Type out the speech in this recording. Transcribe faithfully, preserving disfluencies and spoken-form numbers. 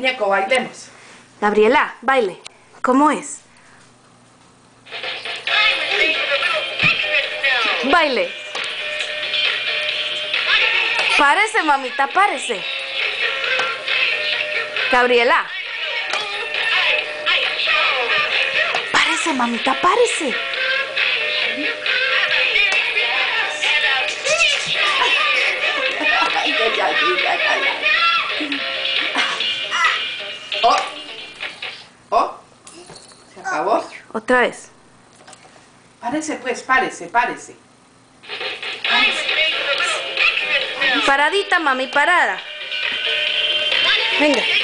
muñeco, bailemos. Gabriela, baile. ¿Cómo es? Baile. Párese, mamita, párese. Gabriela. Párese, mamita, párese. Oh, oh, se acabó. Otra vez. Párese pues, párese, párese. Paradita, mami, parada. Venga.